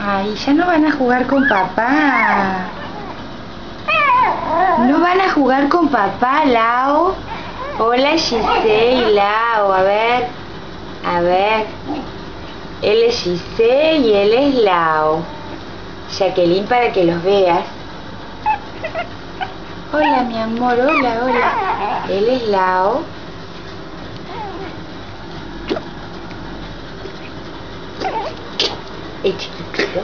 Ay, ya no van a jugar con papá. No van a jugar con papá, Lau. Hola, Giselle y Lau. A ver. A ver. Él es Giselle y él es Lau. Jacqueline, para que los veas. Hola, mi amor. Hola, hola. Él es Lau. El chiquitito.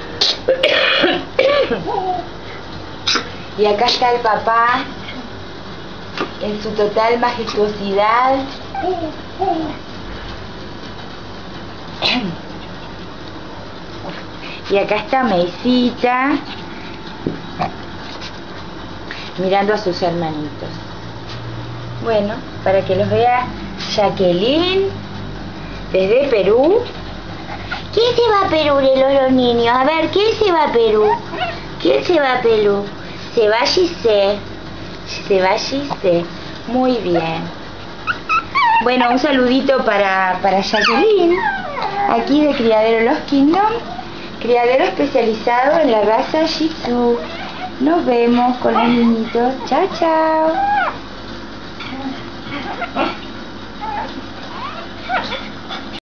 Y acá está el papá en su total majestuosidad. Y acá está Meisita mirando a sus hermanitos. Bueno, para que los vea Jacqueline desde Perú. ¿Quién se va a Perú de los niños? A ver, ¿quién se va a Perú? ¿Quién se va a Perú? Se va Giselle. Se va Giselle. Muy bien. Bueno, un saludito para Jacqueline, aquí de Criadero Los Kingdom, criadero especializado en la raza Shih Tzu. Nos vemos con los niñitos. Chao, chao.